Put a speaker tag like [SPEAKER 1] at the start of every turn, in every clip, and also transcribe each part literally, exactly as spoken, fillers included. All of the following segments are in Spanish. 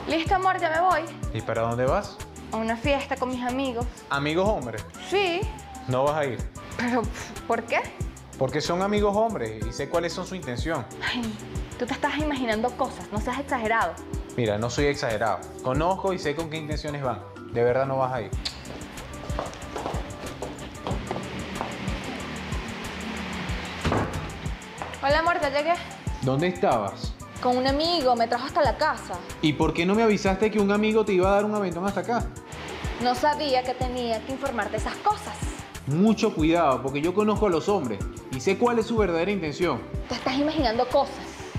[SPEAKER 1] Listo, amor, ya me voy.
[SPEAKER 2] ¿Y para dónde vas?
[SPEAKER 1] A una fiesta con mis amigos.
[SPEAKER 2] ¿Amigos hombres?
[SPEAKER 1] Sí.
[SPEAKER 2] No vas a ir.
[SPEAKER 1] Pero, ¿por qué?
[SPEAKER 2] Porque son amigos hombres y sé cuáles son su intención.
[SPEAKER 1] Ay, tú te estás imaginando cosas, no seas exagerado.
[SPEAKER 2] Mira, no soy exagerado. Conozco y sé con qué intenciones van. De verdad no vas a ir.
[SPEAKER 1] Hola, amor, ya llegué.
[SPEAKER 2] ¿Dónde estabas?
[SPEAKER 1] Con un amigo, me trajo hasta la casa.
[SPEAKER 2] ¿Y por qué no me avisaste que un amigo te iba a dar un aventón hasta acá?
[SPEAKER 1] No sabía que tenía que informarte esas cosas.
[SPEAKER 2] Mucho cuidado, porque yo conozco a los hombres y sé cuál es su verdadera intención.
[SPEAKER 1] Te estás imaginando cosas.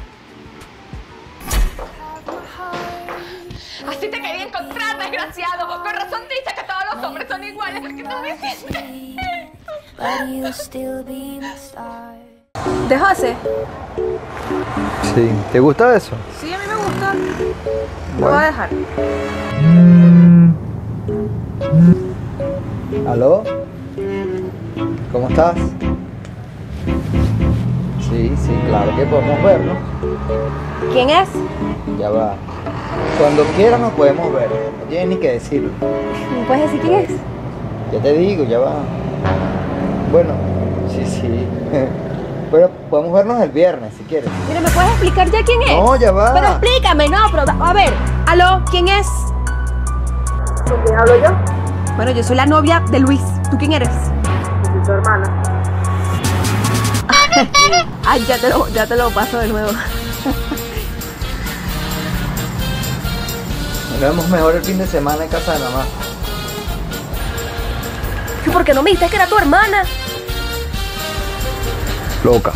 [SPEAKER 1] Así te quería encontrar, desgraciado. Con razón dices que todos los hombres son iguales. ¿Por qué no me hiciste?
[SPEAKER 3] ¿De José?
[SPEAKER 4] Sí. ¿Te gusta eso?
[SPEAKER 3] Sí, a mí me gusta. Lo voy a dejar.
[SPEAKER 4] ¿Aló? ¿Cómo estás? Sí, sí, claro que podemos vernos.
[SPEAKER 3] ¿Quién es?
[SPEAKER 4] Ya va. Cuando quieras nos podemos ver. No tienes ni que decirlo.
[SPEAKER 3] ¿Me puedes decir quién es?
[SPEAKER 4] Ya te digo, ya va. Bueno, sí, sí. Pero podemos vernos el viernes si quieres.
[SPEAKER 3] Mira, ¿me puedes explicar ya quién es?
[SPEAKER 4] No, ya va.
[SPEAKER 3] Pero explícame, no, pero a ver. ¿Aló? ¿Quién es? ¿Con quién hablo yo? Bueno, yo soy la novia de Luis. ¿Tú quién eres?
[SPEAKER 5] Soy tu hermana.
[SPEAKER 3] Ay, ya te lo, ya te lo paso de nuevo.
[SPEAKER 4] Nos vemos mejor el fin de semana en casa de mamá.
[SPEAKER 3] ¿Y por qué no me dijiste que era tu hermana?
[SPEAKER 4] Loca.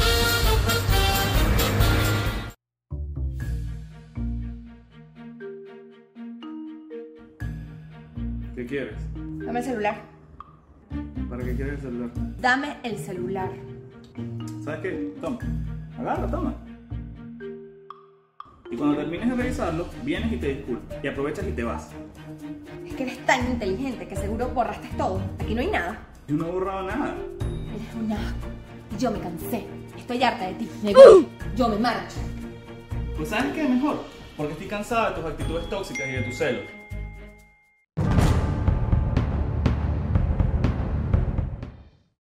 [SPEAKER 6] ¿Qué quieres?
[SPEAKER 3] Dame el celular.
[SPEAKER 6] ¿Para qué quieres el celular?
[SPEAKER 3] Dame el celular.
[SPEAKER 6] ¿Sabes qué? Toma. Agarra, toma. Y cuando termines de revisarlo, vienes y te disculpas. Y aprovechas y te vas.
[SPEAKER 3] Es que eres tan inteligente que seguro borraste todo. Aquí no hay nada.
[SPEAKER 6] Yo no he borrado nada.
[SPEAKER 3] Eres un asco. Yo me cansé. Estoy harta de ti. Me voy. Yo me marcho.
[SPEAKER 6] Pues ¿sabes qué es mejor? Porque estoy cansada de tus actitudes tóxicas y de tus celos.